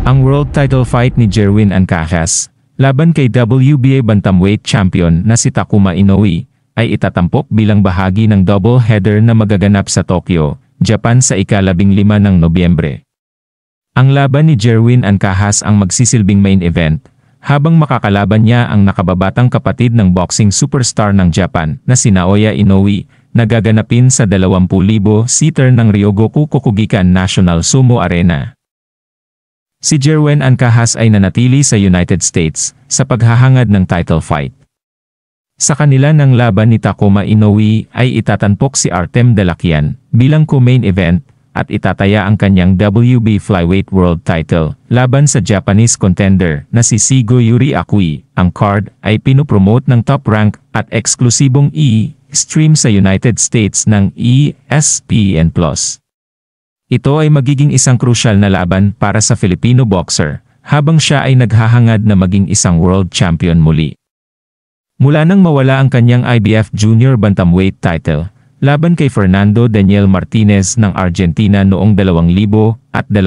Ang world title fight ni Jerwin Ancajas, laban kay WBA bantamweight champion na si Takuma Inoue, ay itatampok bilang bahagi ng double-header na magaganap sa Tokyo, Japan sa ika-15 ng Nobyembre. Ang laban ni Jerwin Ancajas ang magsisilbing main event, habang makakalaban niya ang nakababatang kapatid ng boxing superstar ng Japan na si Naoya Inoue, na gaganapin sa 20,000 seater ng Ryogoku Kokugikan National Sumo Arena. Si Jerwin Ancajas ay nanatili sa United States sa paghahangad ng title fight. Sa kanila ng laban ni Takuma Inoue ay itatanpok si Artem Dalakian bilang co-main event at itataya ang kanyang WB Flyweight World Title laban sa Japanese contender na si Shigo Yuri Akui. Ang card ay pinopromote ng Top Rank at eksklusibong stream sa United States ng ESPN+. Ito ay magiging isang crucial na laban para sa Filipino boxer, habang siya ay naghahangad na maging isang world champion muli. Mula nang mawala ang kanyang IBF Junior Bantamweight title, laban kay Fernando Daniel Martinez ng Argentina noong 2022.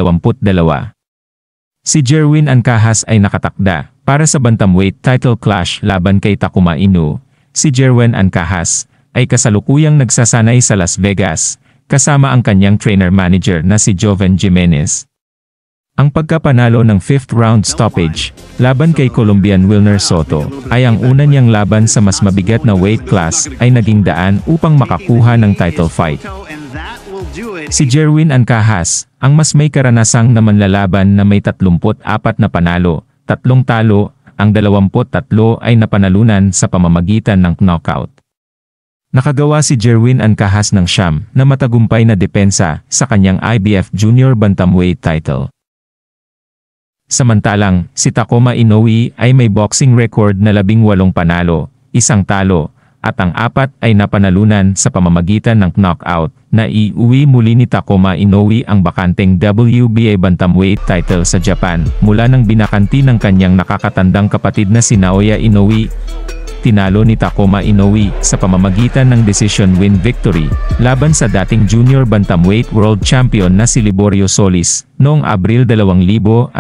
Si Jerwin Ancajas ay nakatakda para sa bantamweight title clash laban kay Takuma Inoue. Si Jerwin Ancajas ay kasalukuyang nagsasanay sa Las Vegas, kasama ang kanyang trainer-manager na si Joven Jimenez. Ang pagkapanalo ng 5th round stoppage, laban kay Colombian Wilner Soto, ay ang una niyang laban sa mas mabigat na weight class ay naging daan upang makakuha ng title fight. Si Jerwin Ancajas, ang mas may karanasang na manlalaban na may 34 na panalo, 3 talo, ang 23 ay napanalunan sa pamamagitan ng knockout. Nakagawa si Jerwin Ancajas ng siyam na matagumpay na depensa sa kanyang IBF Junior Bantamweight title. Samantalang, si Takuma Inoue ay may boxing record na 18 panalo, 1 talo, at ang 4 ay napanalunan sa pamamagitan ng knockout, na iuwi muli ni Takuma Inoue ang bakanteng WBA Bantamweight title sa Japan mula nang binakanti ng kanyang nakakatandang kapatid na si Naoya Inoue. Tinalo ni Takuma Inoue sa pamamagitan ng decision win victory laban sa dating junior bantamweight world champion na si Liborio Solis noong Abril 2023.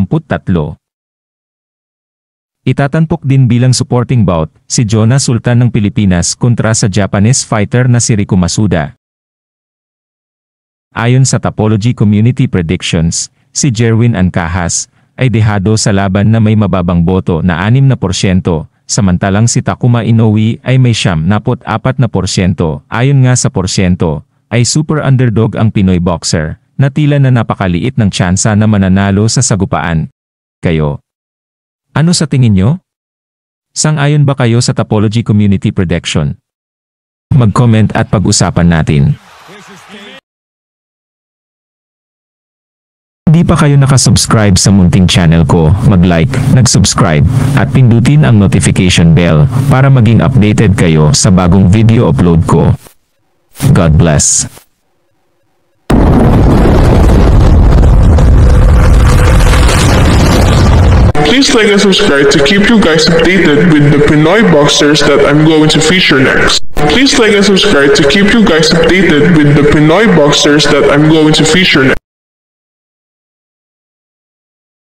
Itatanpok din bilang supporting bout si Jonah Sultan ng Pilipinas kontra sa Japanese fighter na si Rico Masuda. Ayon sa Tapology Community Predictions, si Jerwin Ancajas ay dehado sa laban na may mababang boto na 6%, samantalang si Takuma Inoue ay may 74%. Ayon nga sa porsyento, ay super underdog ang Pinoy boxer, na tila na napakaliit ng tsansa na mananalo sa sagupaan. Kayo? Ano sa tingin nyo? Sang-ayon ba kayo sa Tapology Community Prediction? Mag-comment at pag-usapan natin. Di pa kayo nakasubscribe sa munting channel ko, mag-like, nag-subscribe, at pindutin ang notification bell para maging updated kayo sa bagong video upload ko. God bless. Please like and subscribe to keep you guys updated with the Pinoy boxers that I'm going to feature next. Please like and subscribe to keep you guys updated with the Pinoy boxers that I'm going to feature next.